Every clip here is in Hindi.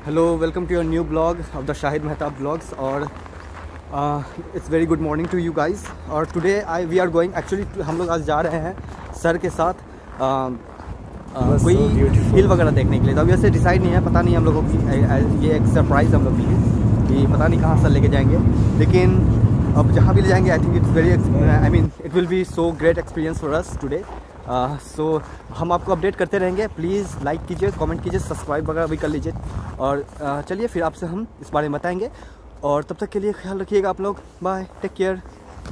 Hello, welcome to your new blog of the Shahid Mehtab blogs. और it's very good morning to you guys. और today we are going, actually हम लोग आज जा रहे हैं सर के साथ कोई हिल वगैरह देखने के लिए। तो अभी ऐसे डिसाइड नहीं है, पता नहीं हम लोगों की, ये एक सरप्राइज़ हम लोग के लिए कि पता नहीं कहाँ सर लेके जाएंगे। लेकिन अब जहाँ भी ले जाएंगे I think it's very it will be so great experience for us today. So हम आपको अपडेट करते रहेंगे। प्लीज़ लाइक कीजिए, कमेंट कीजिए, सब्सक्राइब वगैरह भी कर लीजिए। और चलिए फिर आपसे हम इस बारे में बताएंगे। और तब तक के लिए ख्याल रखिएगा आप लोग। Bye, take care.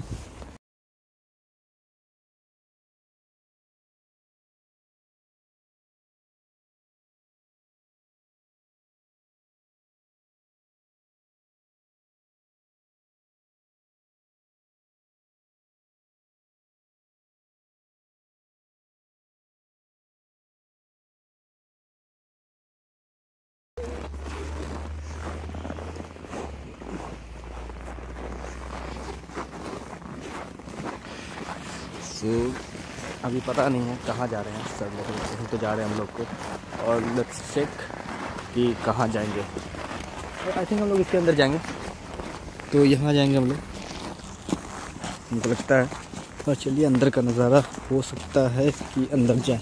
अभी पता नहीं है कहाँ जा रहे हैं सर, लेकिन कहीं तो जा रहे हैं हम लोग को। और लेट्स चेक कि कहाँ जाएंगे। आई थिंक हम लोग इसके अंदर जाएंगे, तो यहाँ जाएंगे हम लोग, मुझे लगता है। और चलिए अंदर का नज़ारा, हो सकता है कि अंदर जाए।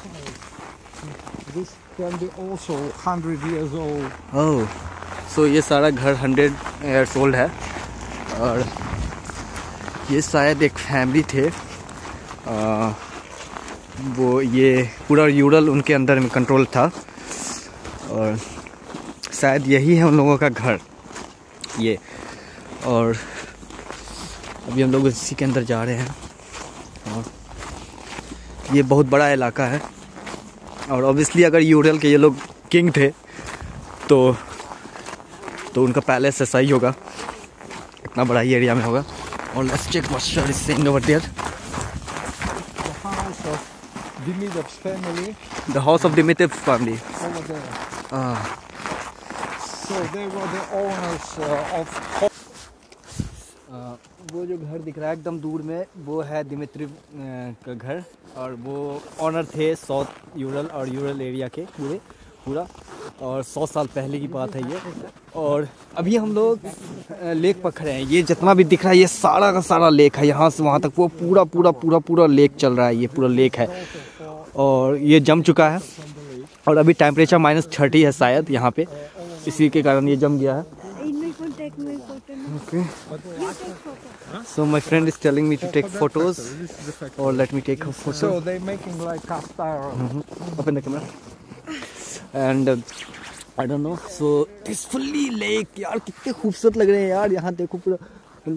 This can be also 100 years old. ओह, सो ये सारा घर 100 years old है। और ये शायद एक फैमिली थे, वो ये पूरा यूरल उनके अंदर में कंट्रोल था। और शायद यही है उन लोगों का घर ये। और अभी हम लोग इसी के अंदर जा रहे हैं। और ये बहुत बड़ा इलाका है। और ऑब्वियसली अगर यूरल के ये लोग किंग थे तो उनका पैलेस ऐसा ही होगा, इतना बड़ा ही एरिया में होगा। और let's check what sir is saying over there. Dimitov's family. The house of Dimitov's family. Over there. Ah. So they were the owners of. वो जो घर दिख रहा है एकदम दूर में, वो है दिमित्री का घर। और वो ऑनर थे साउथ यूरल और यूरल एरिया के पूरा। और 100 साल पहले की बात है ये। और अभी हम लोग लेक पर खड़े हैं। ये जितना भी दिख रहा है ये सारा का सारा लेक है, यहाँ से वहाँ तक वो पूरा लेक चल रहा है। ये पूरा लेक है और ये जम चुका है। और अभी टेम्परेचर -30 है शायद यहाँ पे, इसी के कारण ये जम गया है। Okay. So my friend is telling me to take photos, or let me take a photo. So they making like cast iron. Open the camera. And I don't know. So this fully lake, यार कितने खूबसूरत लग रहे हैं यार, यहाँ देखो पूरा।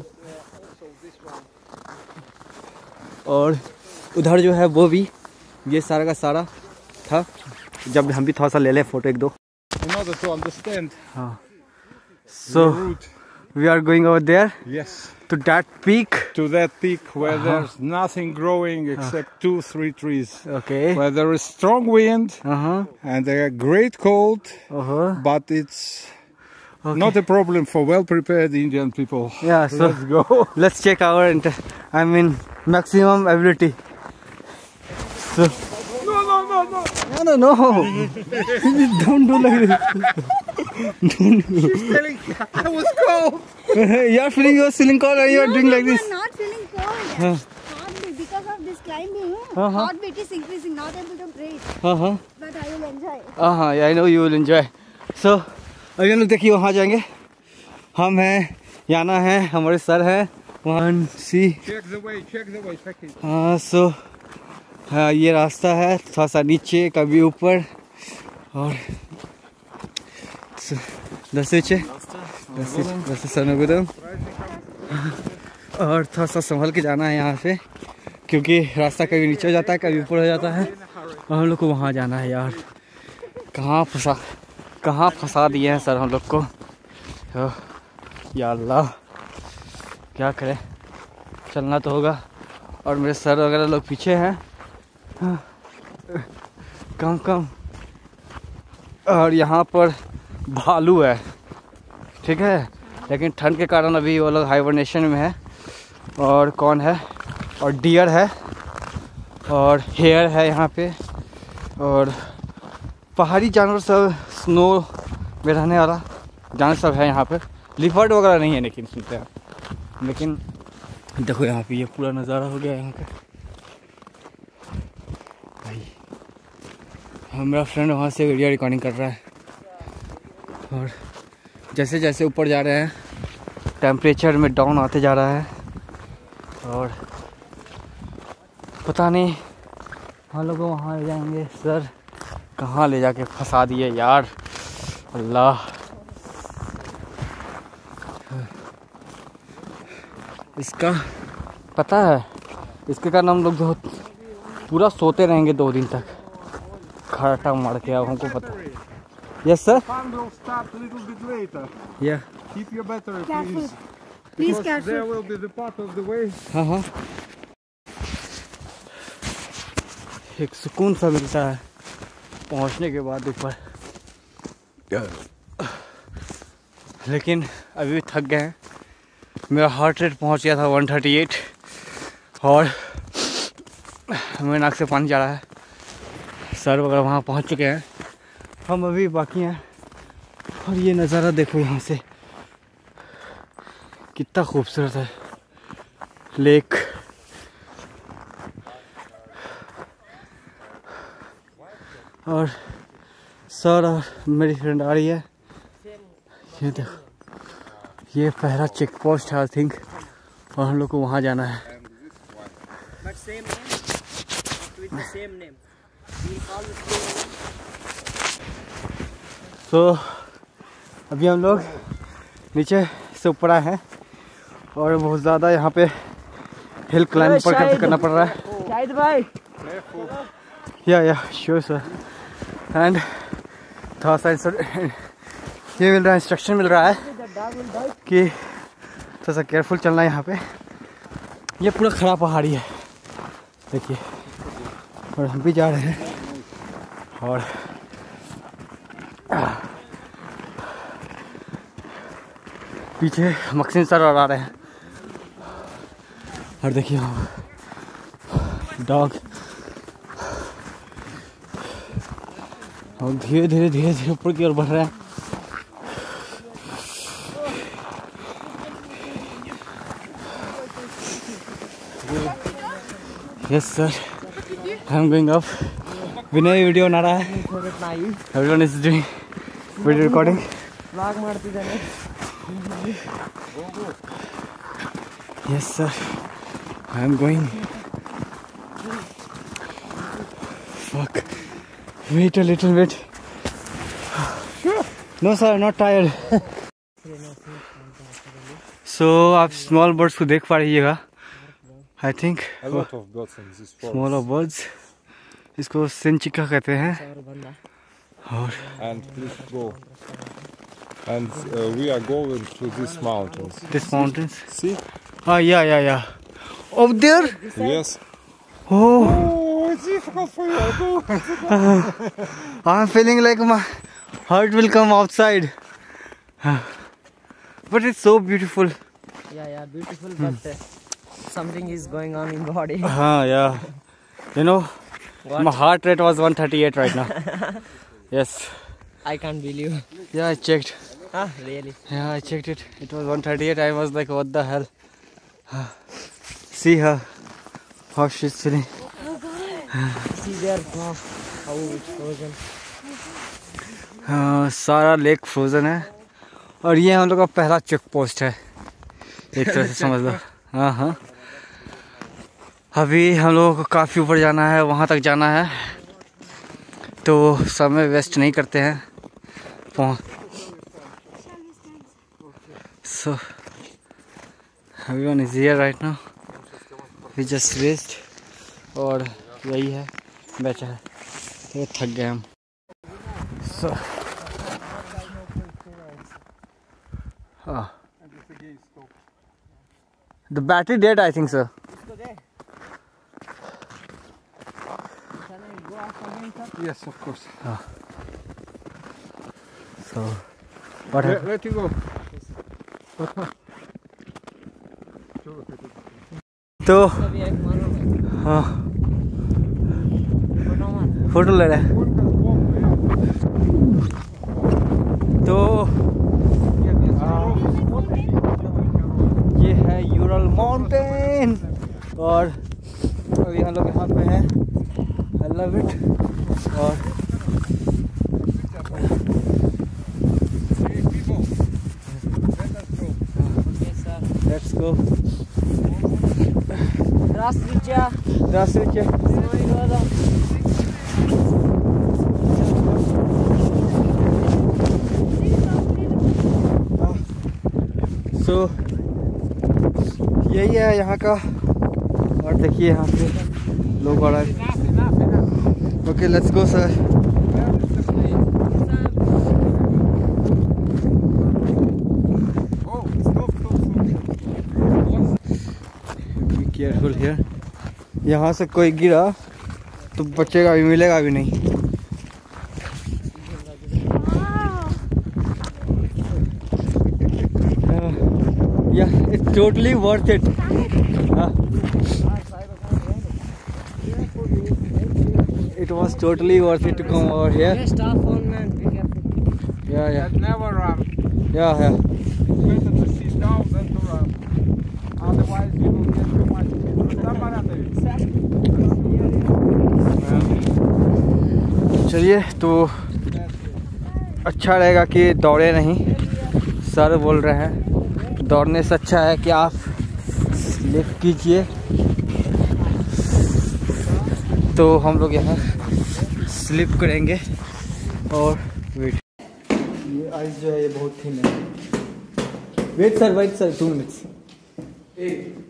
और उधर जो है वो भी, ये सारा का सारा था। जब हम भी थोड़ा सा ले लें फोटो एक दो। In order to understand. हाँ. So we are going over there. Yes. To that peak. To that peak where there's nothing growing except 2-3 trees. Okay. Where there is strong wind and a great cold, but it's not a problem for well-prepared Indian people. Yeah. So let's go. Let's check our maximum ability. So. No. Don't do like this. She's telling I was cold. You are feeling your ceiling cold and you are doing like this. I'm not feeling cold. Heartbeat, because of this climbing, heartbeat is increasing, not able to breathe. But I will enjoy. Yeah, I know you will enjoy. So, अभी हम लोग देखिए वहाँ जाएंगे। हम हैं, याना है, हमारे सर हैं। 1 C. Check the way. Check it. So हाँ, ये रास्ता है, थोड़ा सा नीचे कभी ऊपर। और और थोड़ा सा संभल के जाना है यहाँ से, क्योंकि रास्ता कभी नीचे हो जाता है, कभी ऊपर हो जाता है। और हम लोग को वहाँ जाना है यार। कहाँ फंसा दिए हैं सर हम लोग को। या अल्लाह, क्या करें, चलना तो होगा। और मेरे सर वगैरह लोग पीछे हैं। कम। और यहाँ पर भालू है, ठीक है, लेकिन ठंड के कारण अभी वो लोग हाइबरनेशन में है। और कौन है, और डियर है, और हेयर है यहाँ पे। और पहाड़ी जानवर सब स्नो में रहने वाला जानवर सब है यहाँ पे। लिफर्ट वगैरह नहीं है लेकिन सुनते हैं, लेकिन देखो यहाँ पे ये पूरा नज़ारा हो गया यहाँ पे भाई। मेरा फ्रेंड वहाँ से वीडियो रिकॉर्डिंग कर रहा है, और जैसे जैसे ऊपर जा रहे हैं टेम्परेचर में डाउन आते जा रहा है, और पता नहीं हम लोग वहाँ ले जाएंगे। सर कहाँ ले जाके फंसा दिए यार, अल्लाह। इसका पता है, इसके कारण हम लोग बहुत पूरा सोते रहेंगे 2 दिन तक, खराटा मार के। अब हमको पता। Yes sir. Fun will start a little bit later. या Keep your battery, Careful. please. Please Because careful. there will be the part of the way. हाँ हाँ, एक सुकून सा मिलता है पहुंचने के बाद ऊपर, लेकिन अभी भी थक गए हैं। मेरा हार्ट रेट पहुंच गया था 138 और मेरे नाक से पानी जा रहा है। सर वगैरह वहाँ पहुंच चुके हैं, हम अभी बाकी हैं। और ये नज़ारा देखो यहाँ से, कितना खूबसूरत है लेक। और सर और मेरी फ्रेंड आ रही है। ये देखो, ये पहला चेक पोस्ट है आई थिंक, और हम लोग को वहाँ जाना है। But same name, with the same name. We call the same. तो अभी हम लोग नीचे से ऊपर आए हैं, और बहुत ज़्यादा यहाँ पे हिल क्लाइंब करना पड़ रहा है। शाहिद भाई, या श्योर सर। एंड थोड़ा सा ये मिल रहा है, इंस्ट्रक्शन मिल रहा है कि थोड़ा सा केयरफुल चलना है यहाँ पे। ये पूरा खराब पहाड़ी है देखिए, और हम भी जा रहे हैं। और पीछे मक्सिन सर और आ रहे हैं, और देखिए डॉग, और धीरे धीरे ऊपर की ओर बढ़ रहे हैं। Yes sir, I am going up. Vinay video बना रहा है, everyone is doing video recording. vlog ಮಾಡ್ತಿದ್ದಾನೆ। Yes sir, I am going. Fuck, wait a little bit. No sir, not tired. So आप स्मॉल बर्ड्स को देख पा रहिएगा, I think A lot of birds in this forest. Small birds, इसको सिंचिका कहते हैं। और And please go. And we are going to these mountains. This mountains, See? yeah. Over there? Yes. Oh, Oh, it's difficult for you. I'm feeling like my heart will come outside. But it's so beautiful. Yeah, beautiful, but something is going on in body. Yeah. You know, my heart rate was 138 right now. Yes. I can't believe. Yeah, I checked. Ah, really? Yeah, I checked it. It was 138. I was like, what the hell? See her, how she's feeling. See there now how it's frozen. सारा लेक फ्रोजन है, और ये हम लोग का पहला चेक पोस्ट है एक तरह से समझ लो। हाँ, अभी हम लोगों को काफ़ी ऊपर जाना है, वहाँ तक जाना है, तो समय वेस्ट नहीं करते हैं। So everyone is here right now. We just reached, और यही है बेचा है, तो थक गए हम। So the battery dead, I think so. Yes, of course. So what happened? Let you go. तो अभी एक मारो मैं हाँ, फोटो मार। फोटो ले रहे हैं। तो ब्यूटीफुल माउंटेन। और अभी हम लोग यहाँ पे हैं, आई लव इट। और लेट्स गो। Здравствуйте. Здравствуйте। सो यही है यहाँ का। और देखिए यहाँ पे लोग आ रहे हैं। Okay let's go sir. Be careful here. यहाँ से कोई गिरा तो बचेगा भी, मिलेगा भी नहीं। Yeah, it's totally worth it. It was totally worth it to come over here. Stop phone, man. Be careful. Yeah. Never run. Yeah. Better to sit down than to run. Otherwise you will get too much. चलिए, तो अच्छा रहेगा कि दौड़े नहीं। सर बोल रहे हैं दौड़ने से अच्छा है कि आप स्लिप कीजिए। तो हम लोग यहाँ स्लिप करेंगे। और वेट, ये आइस जो है ये बहुत थिन है। Wait sir 2 minutes.